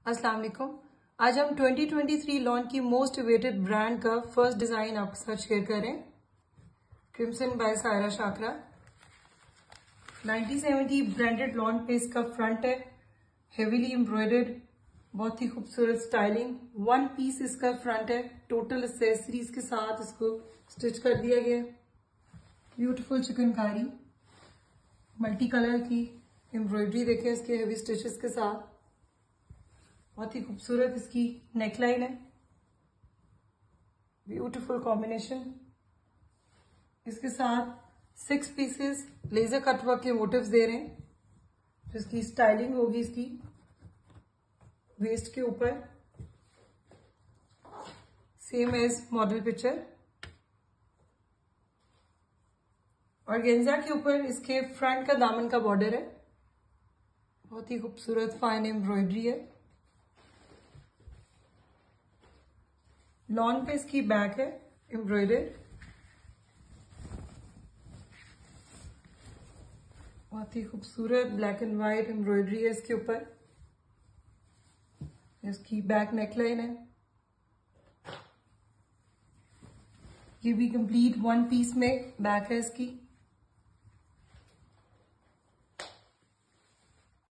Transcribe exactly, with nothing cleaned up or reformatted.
अस्सलाम वालेकुम। आज हम ट्वेंटी ट्वेंटी थ्री लॉन्च की मोस्ट अवेटेड ब्रांड का फर्स्ट डिजाइन आपके साथ शेयर कर रहे हैं। Crimson by Saira Shakira. Nineteen seventy branded launch पे इसका फ्रंट है, हेवीली एम्ब्रॉयडर्ड, बहुत ही खूबसूरत स्टाइलिंग। वन पीस इसका फ्रंट है, टोटल एक्सेसरीज के साथ इसको स्टिच कर दिया गया। ब्यूटीफुल चिकनकारी, मल्टी कलर की एम्ब्रॉयडरी देखें इसके हेवी स्टिचेस के साथ। बहुत ही खूबसूरत इसकी नेकलाइन है, ब्यूटीफुल कॉम्बिनेशन। इसके साथ सिक्स पीसेस लेजर कटवर्क के मोटिव्स दे रहे हैं। तो इसकी स्टाइलिंग होगी इसकी वेस्ट के ऊपर, सेम एज मॉडल पिक्चर। और गेंजा के ऊपर इसके फ्रंट का दामन का बॉर्डर है, बहुत ही खूबसूरत फाइन एम्ब्रॉयडरी है। लॉन पे इसकी बैक है एम्ब्रॉयडर्ड, बहुत ही खूबसूरत ब्लैक एंड व्हाइट एम्ब्रॉयडरी है इसके ऊपर। इसकी बैक नेकलाइन है, ये भी कंप्लीट वन पीस में बैक है इसकी।